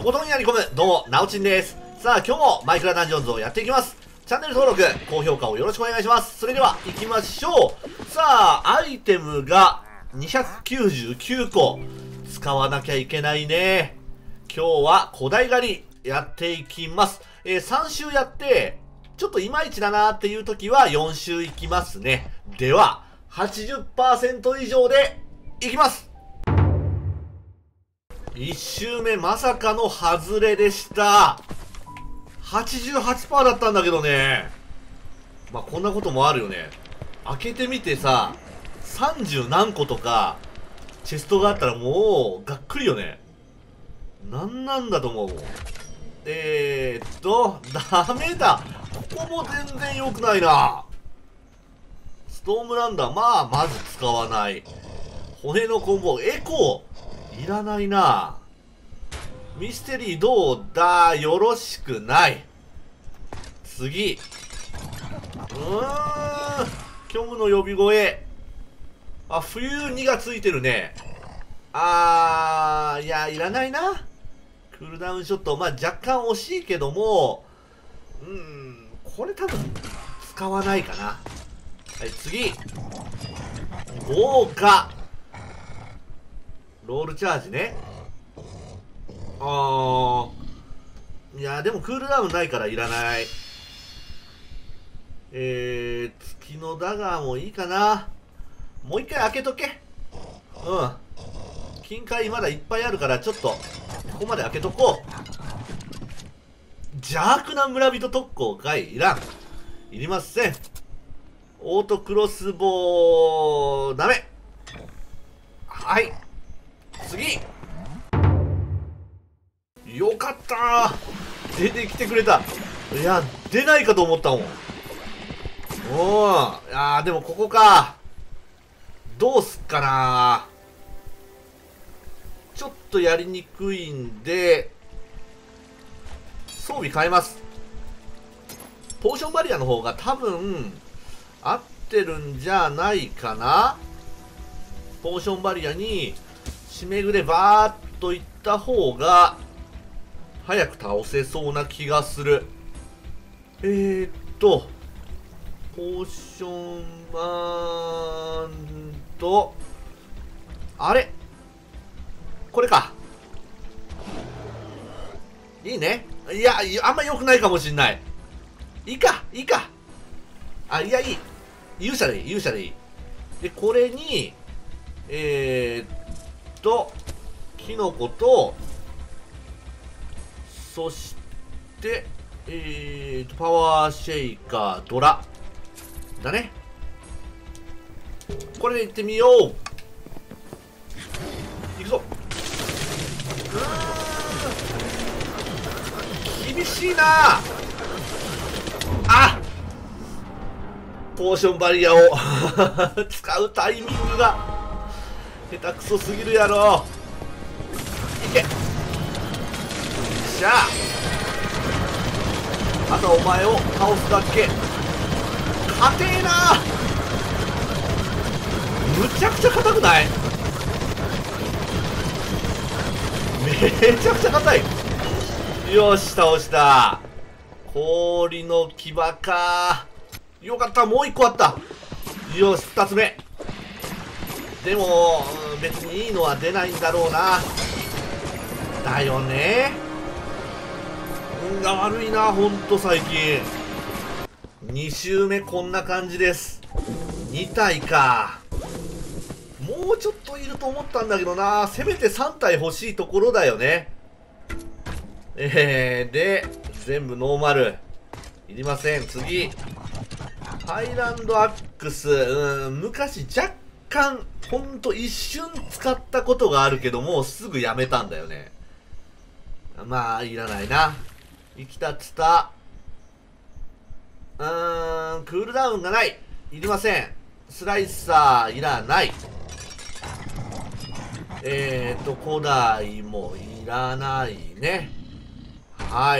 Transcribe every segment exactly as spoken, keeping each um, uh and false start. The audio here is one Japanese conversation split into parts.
ボトンやり込む、どうも、なおちんです。さあ、今日もマイクラダンジョンズをやっていきます。チャンネル登録、高評価をよろしくお願いします。それでは、行きましょう。さあ、アイテムがにひゃくきゅうじゅうきゅうこ。使わなきゃいけないね。今日は古代狩りやっていきます。えー、さん週やって、ちょっといまいちだなーっていう時はよん週いきますね。では、はちじゅっパーセント 以上でいきます。いち周目まさかの外れでした。はちじゅうはちパーセント だったんだけどね。まあこんなこともあるよね。開けてみてさ、さんじゅう何個とかチェストがあったらもうがっくりよね。なんなんだと思う。えーっと、ダメだ。ここも全然良くないな。ストームランダー、まあまず使わない。骨のコンボ、エコーいらないな。ミステリーどうだ、よろしくない。次。うーん。虚無の呼び声。あ、冬にがついてるね。あー、いや、いらないな。クールダウンショット。まあ、若干惜しいけども、うーん、これ多分、使わないかな。はい、次。豪華。ロールチャージね。あー。いや、でもクールダウンないからいらない。えー、月のダガーもいいかな。もう一回開けとけ。うん。金塊まだいっぱいあるから、ちょっと、ここまで開けとこう。邪悪な村人特攻かいいらん。いりません。オートクロスボウ、ダメ。はい。次。よかったー。出てきてくれた。いや、出ないかと思ったもん。おー。いやー、でもここか。どうすっかなー。ちょっとやりにくいんで、装備変えます。ポーションバリアの方が多分、合ってるんじゃないかな。ポーションバリアに、締めぐれバーっといった方が、早く倒せそうな気がする。えー、っと、ポーションマンと、あれこれか。いいね。いや、あんま良くないかもしんない。いいか、いいか。あ、いや、いい。勇者でいい、勇者でいい。で、これに、えー、っと、キノコと、そして、えーと、パワーシェイカー、ドラ。だね。これでいってみよう。いくぞ。うーん。厳しいなあ。ポーションバリアを使うタイミングが下手くそすぎるやろ。いけ。よっしゃあ。あとお前を倒すだけ。硬えな。むちゃくちゃ硬くない？めちゃくちゃ硬い。よし、倒した。氷の牙か。よかった、もう一個あった。よし、二つ目。でも別にいいのは出ないんだろうな。だよね。運が悪いな、ほんと最近。に周目こんな感じです。に体か。もうちょっといると思ったんだけどな。せめてさん体欲しいところだよね。えー、で、全部ノーマル。いりません。次。ハイランドアックス。うん、昔若干、ほんと一瞬使ったことがあるけども、すぐやめたんだよね。まあ、いらないな。生きたつた。うーん、クールダウンがない。いりません。スライサーいらない。えーと、古代もいらないね。はい。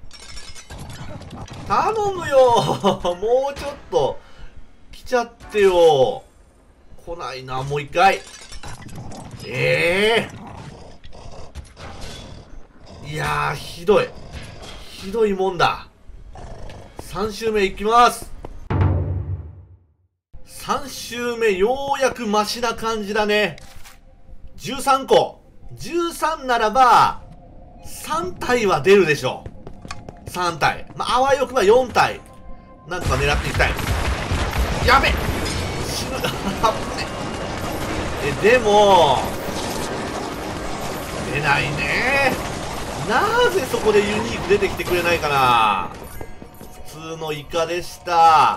頼むよもうちょっと、来ちゃってよ。来ないな、もう一回。ええいやー、ひどい。ひどいもんだ。さん周目いきます。さん周目、ようやくマシな感じだね。じゅうさんこ。じゅうさんならば、さん体は出るでしょう。さん体。まあ、あわよくばよん体。なんとか狙っていきたい。やべ死ぬ。あぶね。え、でも、出ないね。なぜそこでユニーク出てきてくれないかな。普通のイカでした。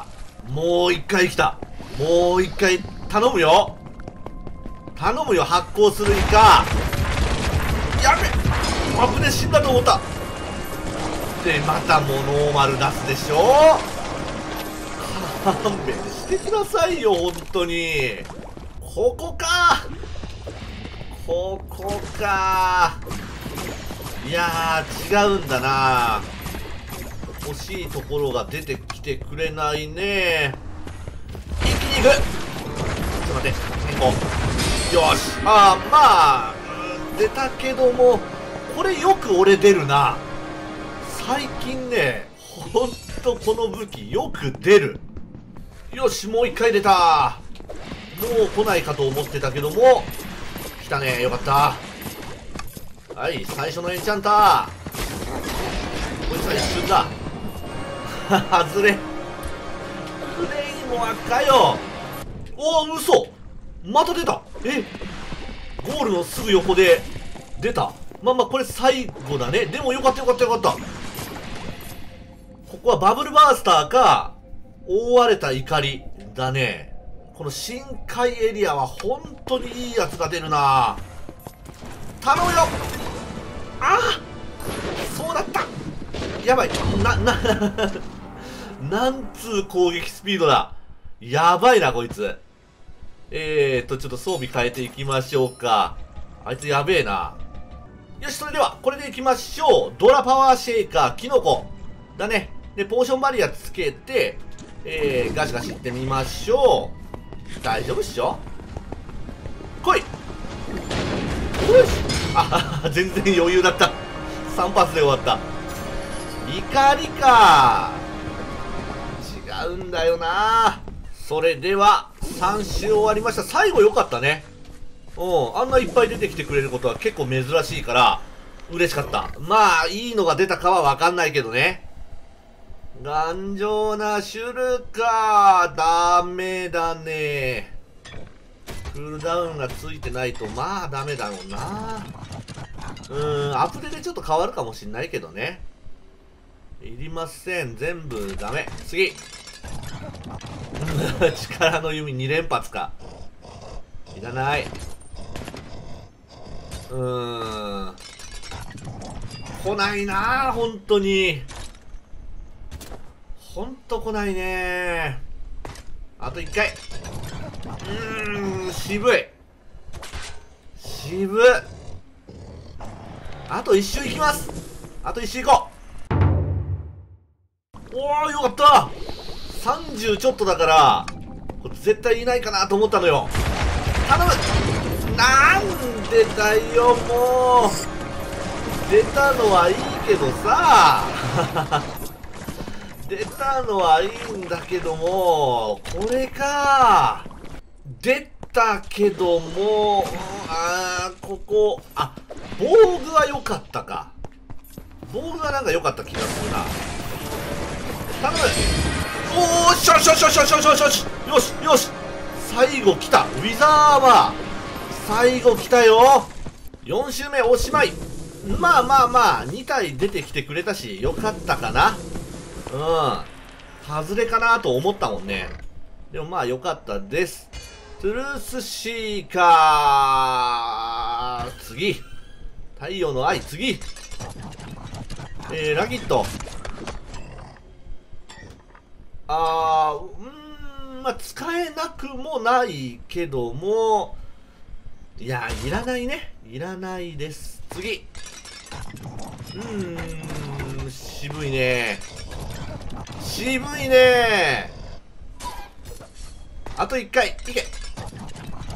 もう一回来た。もう一回頼むよ。頼むよ、発光するイカ。やべ危ね、死んだと思った。で、またもうノーマル出すでしょ。勘弁してくださいよ、本当に。ここか。ここか。いやー、違うんだな。欲しいところが出てきてくれないね。一気に行く。ちょっと待って、変更。よし。あー、まあ、出たけども、これよく俺出るな。最近ね、ほんとこの武器よく出る。よし、もう一回出た。もう来ないかと思ってたけども、来たね。よかった。はい、最初のエンチャンター。こいつは一瞬だ。外れ。クレイも赤よ。おお、嘘。また出た。え、ゴールのすぐ横で出た。まあまあこれ最後だね。でもよかったよかったよかった。ここはバブルバースターか覆われた怒りだね。この深海エリアは本当にいいやつが出るな。頼むよ。ああ、そうだった。やばい。な、な、なんつう攻撃スピードだ。やばいな、こいつ。えーと、ちょっと装備変えていきましょうか。あいつやべえな。よし、それでは、これでいきましょう。ドラパワーシェイカー、キノコ。だね。で、ポーションバリアつけて、えー、ガシガシいってみましょう。大丈夫っしょ。来い。よし。あ、全然余裕だった。さん発で終わった。怒りか。違うんだよな。それでは、さん周終わりました。最後良かったね。うん。あんないっぱい出てきてくれることは結構珍しいから、嬉しかった。まあ、いいのが出たかはわかんないけどね。頑丈なシュルか。ダメだね。クールダウンがついてないと、まあダメだろうな。うーん、アップデでちょっと変わるかもしんないけどね。いりません。全部ダメ。次。力の弓に連発か。いらない。うーん。来ないなあ、ほんとに。ほんと来ないね。あといっかい。うーん、渋い。渋い。あと一周いきます。あと一周いこう。おー、よかった。さんじゅうちょっとだから、これ絶対いないかなと思ったのよ。頼む。なんでだよ、もう。出たのはいいけどさ。出たのはいいんだけども、これか。出たけども、あー、ここ、あ、防具は良かったか。防具はなんか良かった気がするな。頼む。おーしよしよしよしよしよしよしよしよしよし。最後来た。ウィザーは最後来たよ。よん周目おしまい。まあまあまあに体出てきてくれたしよかったかな。うん、外れかなと思ったもんね。でもまあ良かったです。トゥルースシーカー、次。太陽の愛、次。えー、ラギット。あー、うーん、まあ、使えなくもないけども、いや、いらないね。いらないです。次。うーん、渋いね。渋いね。あといっかい。いけ。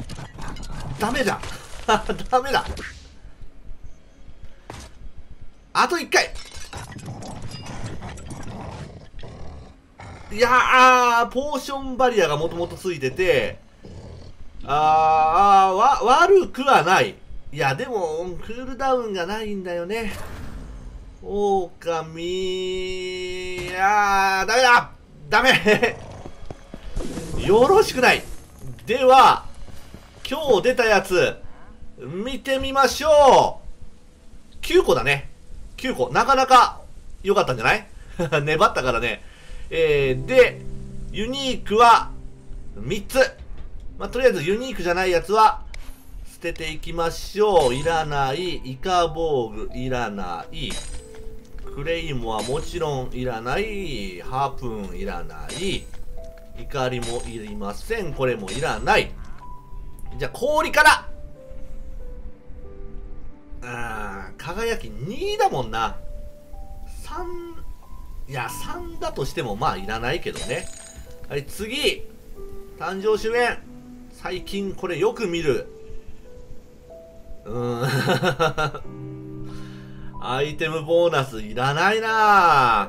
ダメだ。ダメだ。 あといっかい。いやー、あーポーションバリアがもともとついてて、あー、あーわ、悪くはない。いや、でも、クールダウンがないんだよね。狼、いやー、ダメだダメよろしくない。では、今日出たやつ、見てみましょう。きゅうこだね。きゅうこ。なかなか良かったんじゃない粘ったからね。えー、で、ユニークはみっつ。まあ、とりあえずユニークじゃないやつは捨てていきましょう。いらない。イカ防具いらない。クレイモはもちろんいらない。ハープーンいらない。怒りもいりません。これもいらない。じゃあ氷から。あー、輝きにだもんな。さん、いや、さんだとしてもまあいらないけどね。はい、次。誕生主演。最近これよく見る。うーん。アイテムボーナスいらないな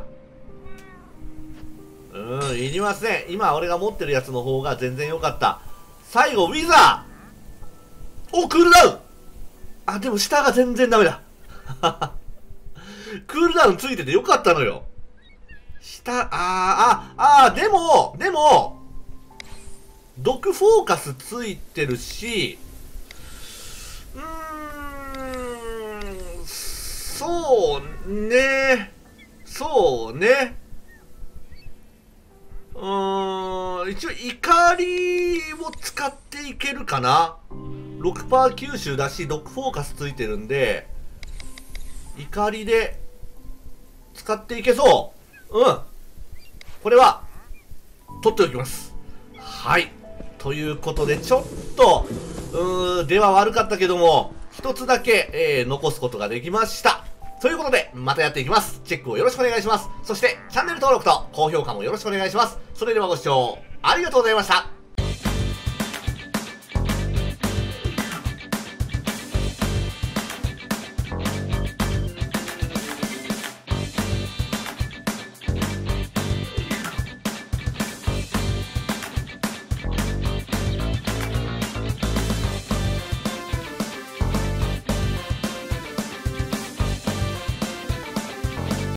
ぁ。うん、いりません。今俺が持ってるやつの方が全然良かった。最後、ウィザーお、クールダウンあ、でも下が全然ダメだ。クールダウンついててよかったのよ。下、あー、あ、あー、でも、でも、毒フォーカスついてるし、うーん、そうね、そうね。うーん、一応怒りを使っていけるかな。ろくパーセント 吸収だし、毒フォーカスついてるんで、怒りで使っていけそう。うん。これは、取っておきます。はい。ということで、ちょっと、うー、では悪かったけども、一つだけ、えー、残すことができました。ということで、またやっていきます。チェックをよろしくお願いします。そして、チャンネル登録と高評価もよろしくお願いします。それではご視聴ありがとうございました。